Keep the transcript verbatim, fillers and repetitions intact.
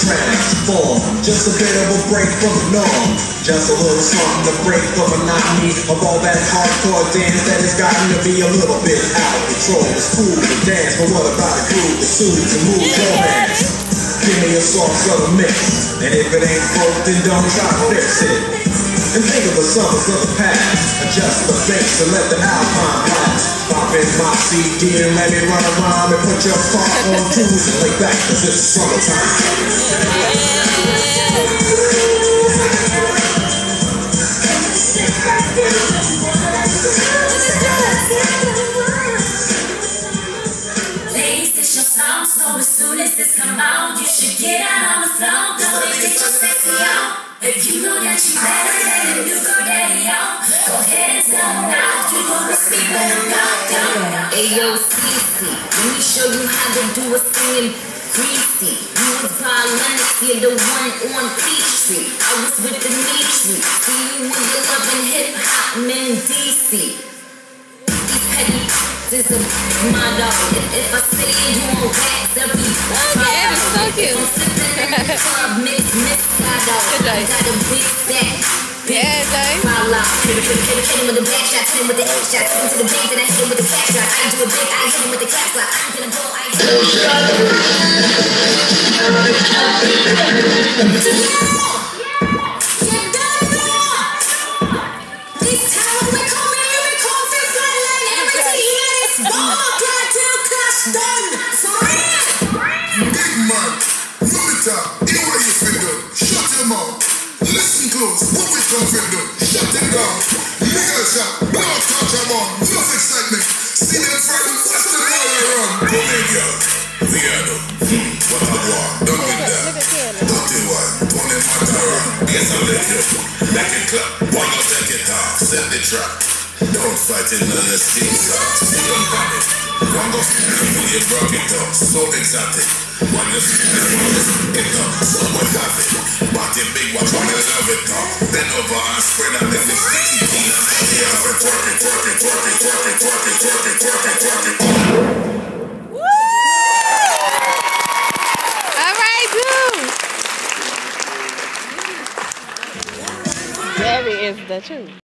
transform. Just a bit of a break from the norm. Just a little something to break the monotony of all that hardcore dance that has gotten to be a little bit out of control. It's cool to dance, but what about a groove that soothes and moves romance? Give me a sauce of a mix, and if it ain't broke, then don't try to fix it. And think of the summers of the past. Adjust the bass and let the alpine blast. Pop in my C D and let me run around and put your car on cruise and lay back, cause it's summertime. So as soon as this come out, you should get out on the floor. Go and get your sexy on. If you know that you better than a new girl daddy on, go ahead and tell them now. You gonna speak when I'm gone, gone. Ayo, Cece, let me show you how to do a singing greasy. You was by Lennox, you're the one on Peachtree. I was with Dimitri. See you when you're loving hip hop, men D C. These petty is a motto. If I say you on wax, every okay, it is so cute. I'm sipping in the club, mix, mix, got a big stack. Yeah, nice. Fall out. Hit him with the back shot, hit him with the edge shot, hit him to the bank, then I hit him with the fat shot. I do it big, I hit him with the cap lock. I'm gonna go, I hit him. Hear what you feel do. Shut your mouth. Listen close. What we come feel do. Shut it down. Nigga shot. Don't touch them on. Enough excitement. See them frightened. What's the way around? Come in, girl. Weirdo. Hmm. What I want. Don't get that. Dirty one. Tony Matara. Yes, I let you. Back and clap. One more take it off. Set the trap. Don't fight it, none of skin sauce. See them coming. One go when you rock it up. So exotic. One you see it, one you see it up. Someone have it. Body big, watch one you love it up. Bend over and spread out the fifty teen and all the other twerk it, twerk it, twerk it, twerk it, twerk it, twerk it, twerk it, twerk it. Woo! All right, dude. That is the truth.